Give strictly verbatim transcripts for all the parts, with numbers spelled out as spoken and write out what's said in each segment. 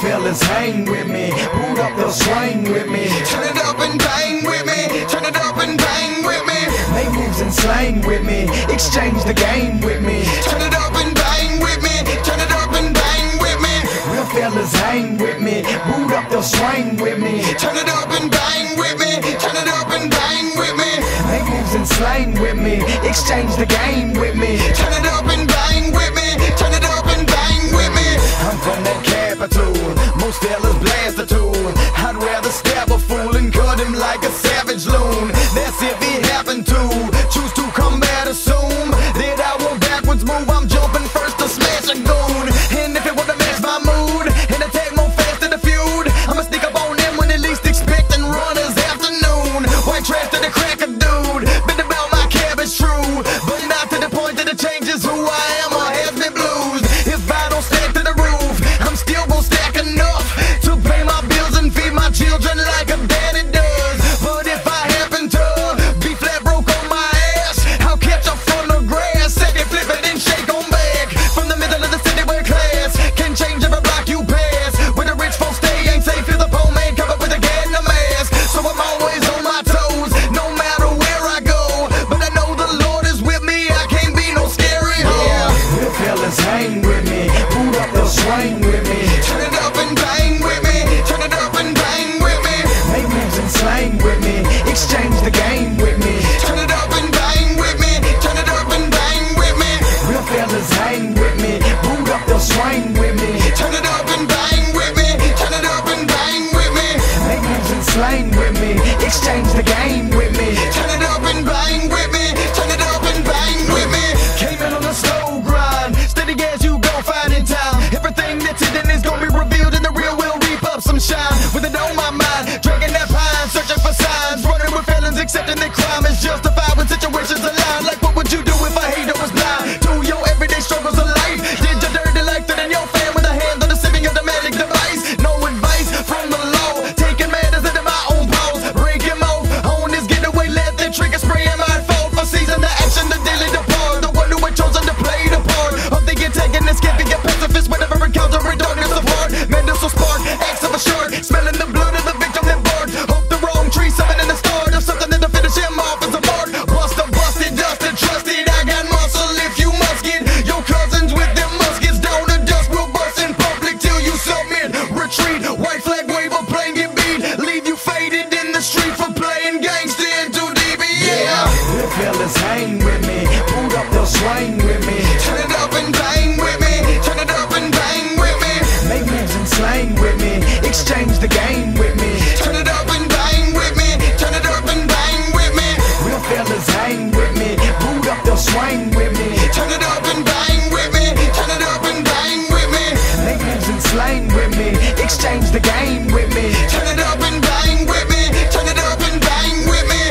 fellas hang with me, boot up the swing with me. Turn it up and bang with me. Turn it up and bang with me. Make moves and slang with me, exchange the game with me. Turn it up and bang with me. Turn it up and bang with me. Real fellas hang with me, boot up the swing with me. Turn it up and bang with me. Turn it up and bang with me. Make moves and slang with me, exchange the game with me. Turn it up and bang with me. Turn it up and bang with me. I'm from that capital, most fellas blast the tool. I'd rather stab a fool and cut him like a savage loon. That's if he happened to choose to combat, assume that I won't backwards move. I'm jumping first to smash a goon. And if it were to match my mood and attack more fast than the feud, I'ma sneak up on them when they least expect and run his afternoon. White trash to the cracker dude, been about my cabbage true, but not to the point that it changes who I am or has me blues. If I don't stack to the roof, I'm still gon' stack enough to pay my bills and feed my children like a daddy does. But if I happen to be flat broke on my ass, I'll catch up from the grass, second flip it and shake on back from the middle of the city where class can change every block you pass. Where the rich folks stay ain't safe, feel the poor man covered with a gat and a mask. So I'm always on my toes, no matter where I go. But I know the Lord is with me, I can't be no scary hoe. Yeah, real fellas hang with me, boot up the swing with me. Turn it up and bang with me. Turn it up and bang with me. Make moves and slang with me, exchange the game with me. Turn it up and bang with me. Turn it up and bang with me. Real fellas hang with me, boot up the swing with me. Turn it up and bang with me. Turn it up and bang with me. Make moves and slang with me, exchange the game with me. Turn it up and bang with me. Turn it up and bang with me. Came in on a slow grind, steady as you gon' find in time. Everything that's hidden is gon' be revealed and the real will reap up some shine. With it on my mind, dragging that pine, searching for signs, running with felons, accepting that crime is justified when situations align. Like what would you do if a hater was blind to your everyday struggles of life? Did your dirty life that in your fan with a hand on the sipping automatic device? No advice from the law, taking matters into my own paws. Break him off on this getaway, let the trigger spray in my fault for season the action, the daily depart. The one who had chosen to play the part of the antagonist, giving a pacifist whenever encountering darkness apart. Mental spark, acts of a shark, smelling the blood of the victim that barked. Hope the wrong tree, something in the start of something that'll finish him off as a mark. Buster, busted, dusted, trusted. I got muscle if you must get your cousins with them muskets down to dust. We'll bust in public till you submit. Retreat, white flag wave a plane get beat, leave you faded in the street for playing gangsta in too deep. Yeah, real fellas hang with me, boot up the swing with me. Turn it up and bang with me. Turn it up and bang with me. Make moves and slang with me, exchange the game with me. Turn it up and bang with me. Turn it up and bang with me. Real fellas hang with me, boot up the swing with me. Turn it up and bang with me. Turn it up and bang with me. Make moves and slang with me, exchange the game with me. Turn it up and bang with me. Turn it up and bang with me.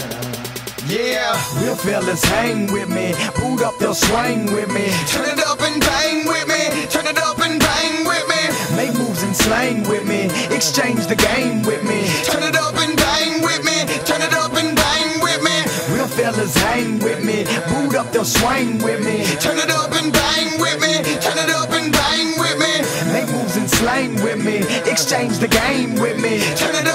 Yeah. Real fellas hang with me, boot up the swing with me. Turn it up and bang with me. Turn it up and bang with me. Make moves and slang with me, exchange the game with me. Turn it up and bang with me. Turn it up and bang with me. Real fellas hang with me, boot up the swing with me. Turn it up and bang with me. Turn it up and bang with me. Make moves and slang with me, exchange the game with me. Turn it